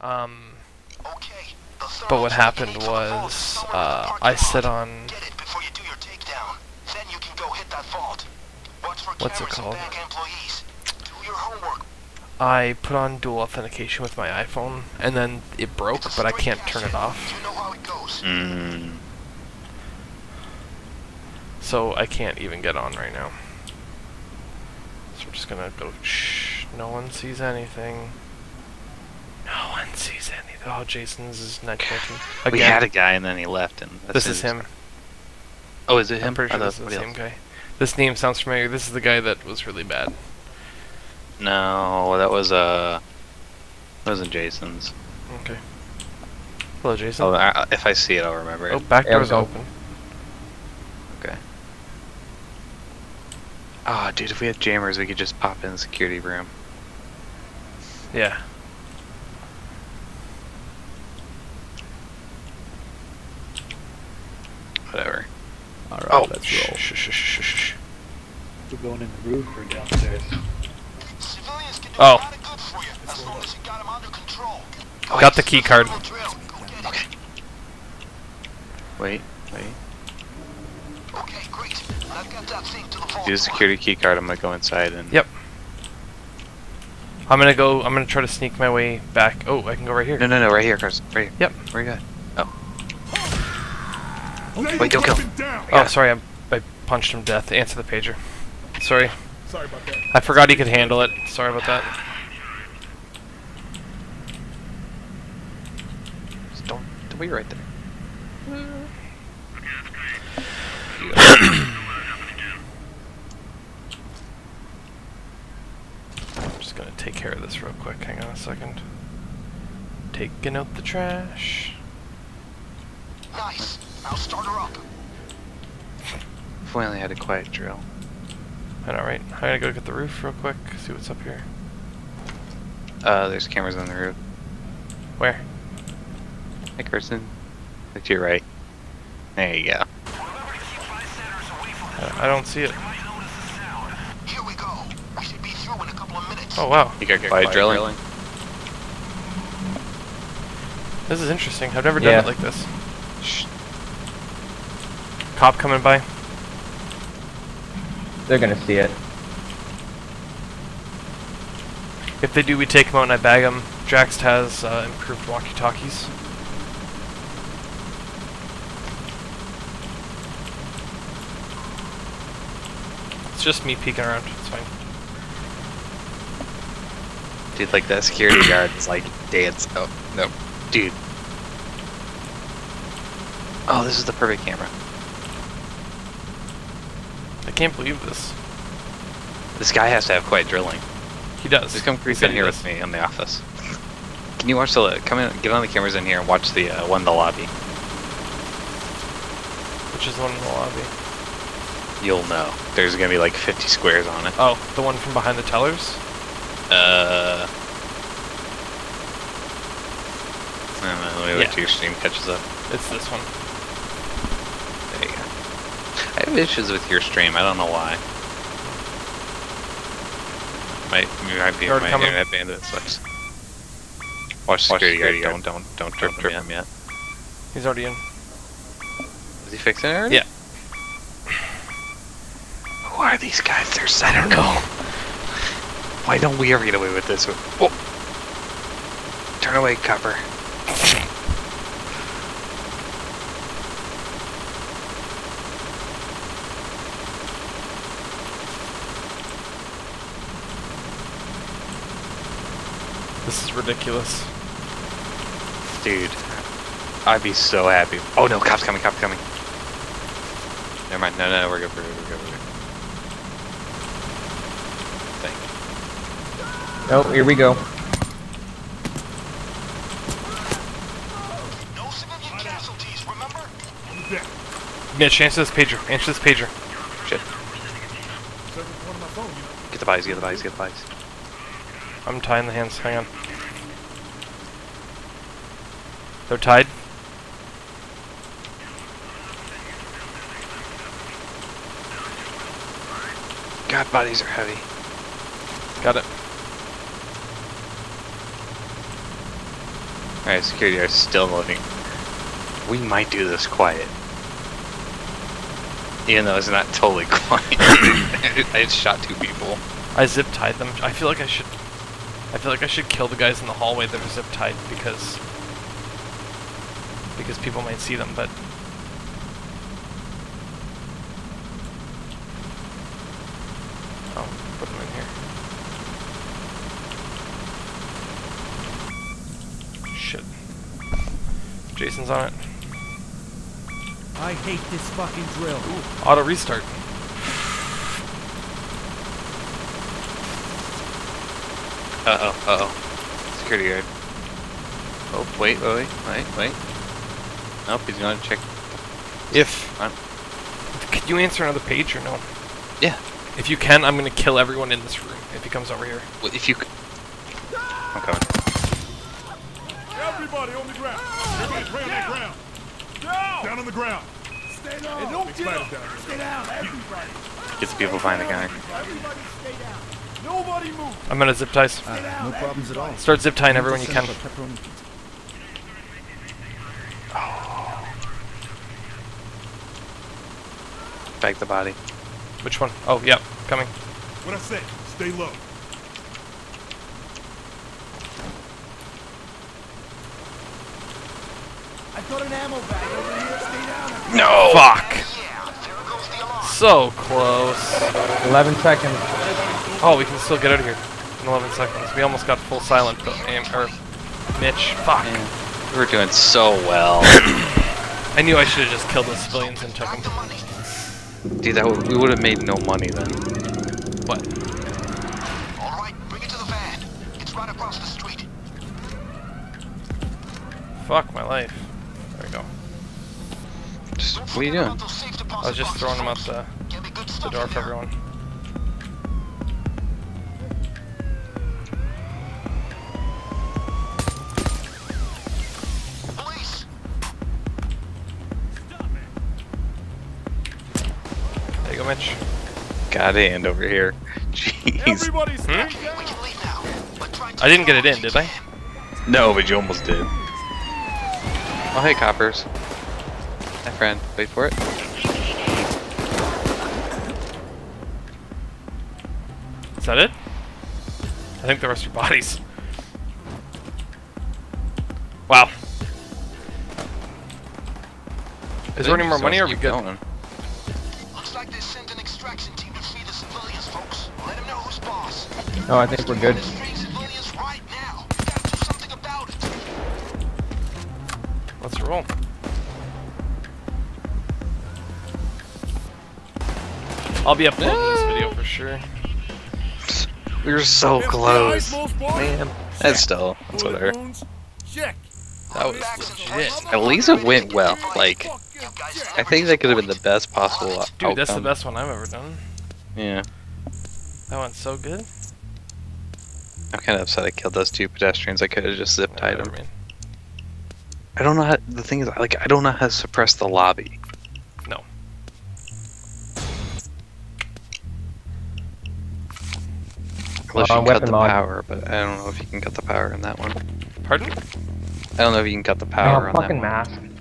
Okay. But what happened was, I sit on... Get it before you do your takedown. Then you can go hit that vault. Watch for What's it cameras and called? bank employees. Do your homework. I put on dual authentication with my iPhone, and then it broke, but I can't turn it off. You know how it goes. So I can't even get on right now. So we're just gonna go, shh, no one sees anything. No one sees anything. Oh, Jason's is 1919. Again, We had a guy and then he left, and this is him. Oh, is it him? I'm pretty sure I this thought is the somebody same else. guy. This name sounds familiar. This is the guy that was really bad. No, that wasn't Jason's. Okay. Hello, Jason. Oh, if I see it, I'll remember it. Oh, back Yeah, door's go. open. Okay. Ah, dude, if we had jammers, we could just pop in the security room. Yeah. Whatever. Alright, Oh, let's Shh, roll. shh, shh, shh, shh. We're going in the roof or downstairs. Civilians can do Oh. a lot of good for you as long as you got them under control. Got the key card. Okay. Wait. Okay, great. I've got that thing to the vault. Do the security key card. I'm gonna go inside and. Yep. I'm gonna try to sneak my way back. Oh, I can go right here. No, right here, Carson. Right here. Yep. Where you at? Oh. Wait, don't kill him. Oh, sorry, I punched him to death. Answer the pager. Sorry. Sorry about that. I forgot he could handle it. Sorry about that. Just don't wait right there. I'm just gonna take care of this real quick. Hang on a second. Taking out the trash. Nice. Now start her up. If we only had a quiet drill. I know, right? I'm gonna go get the roof real quick. See what's up here. There's cameras on the roof. Where? Hey, Carson. Look to your right. There you go. I don't see it. Here we go. We should be through in a couple of minutes. Oh wow, You got quiet drilling? this is interesting. I've never done Yeah. it like this. Shh. Cop coming by. They're gonna see it. If they do, we take them out and I bag them. Drax has improved walkie-talkies. It's just me peeking around. It's fine. Dude, like that security guard is like dance. Oh, no. Dude. Oh, this is the perfect camera. I can't believe this. This guy has to have quiet drilling. He does. Just come He creep said in he here does. with me in the office. Can you watch the come in? Get on the cameras in here and watch the one in the lobby. Which is the one in the lobby? You'll know. There's gonna be like 50 squares on it. Oh, the one from behind the tellers? I don't know, let me wait Yeah. till your stream catches up. It's this one. There you go. I have issues with your stream. I don't know why. Might be Guard my coming. internet bandwidth sucks. Watch security guard. Don't trip him yet. He's already in. Is he fixing it already? Yeah. Who are these guys? I don't know. Why don't we ever get away with this? Oh. Turn away, copper. This is ridiculous. Dude, I'd be so happy. Oh no, cop's coming. Never mind. No, we're good. Thank you. Oh, here we go. No civilian casualties, remember? Mitch, answer this pager. Answer this pager. Shit. Get the bodies. I'm tying the hands. Hang on. They're tied. God, bodies are heavy. Got it. Alright, security are still loading. We might do this quiet. Even though it's not totally quiet. I just shot 2 people. I zip tied them. I feel like I should kill the guys in the hallway that are zip tied because people might see them, but oh, put them in here. Shit. Jason's on it. I hate this fucking drill. Ooh, auto restart. Uh-oh. Security guard. Oh, wait. Nope, he's gonna check. Can you answer another page or no? Yeah. If you can, I'm gonna kill everyone in this room if he comes over here. Well, if you could... I'm coming. Everybody on the ground. Everybody pray on that ground. Down on the ground. Stay down. Don't get up. Stay down, everybody. Get the people behind the counter. Everybody stay down. Nobody move. I'm gonna zip ties. No problems at all. Start zip tying everyone you can. Bag the body. Which one? Oh, yeah, coming. What I say, stay low. I've got an ammo bag over here. Stay down. No! Fuck! Yeah, there goes the alarm. So close. 11 seconds. Oh, we can still get out of here in 11 seconds. We almost got full silent, but Mitch. Fuck. Man, we were doing so well. I knew I should have just killed the civilians and took them. Dude, we would have made no money then. What? All right, bring it to the van. It's right across the street. Fuck my life. There we go. Just, Don't what are you forget doing? about those safe I deposit was just boxes, throwing them out folks. Get me good the stuff door in for there. everyone. Police. There you go, Mitch. Got in over here. Jeez. Everybody stay down. We can leave now. But try to I didn't get it in, did I? No, but you almost did. Oh, hey, coppers. My friend, wait for it. Is that it? I think the rest are bodies. Wow. Is there any more money or are we Keep good? going. Looks like they sent an extraction team to free the civilians, folks. Let them know who's boss. No, I think we're good. Let's free civilians right now. We gotta do something about it. Let's roll. I'll be uploading this video for sure. We were so Them close. guys, most boys? Man, that's still, that's Bullet whatever. wounds? Check. That was Backs and legit. forth. At least it went well. Like, Fuck yeah, You guys check. I think that could have been the best possible outcome. Dude, that's the best one I've ever done. Yeah. That went so good. I'm kind of upset I killed those 2 pedestrians. I could have just zip tied Whatever, them. man. I don't know how, the thing is, like, I don't know how to suppress the lobby. No. Unless you can cut weapon the mod. power, but I don't know if you can cut the power in that one. Pardon? I don't know if you can cut the power on that fucking one. mask.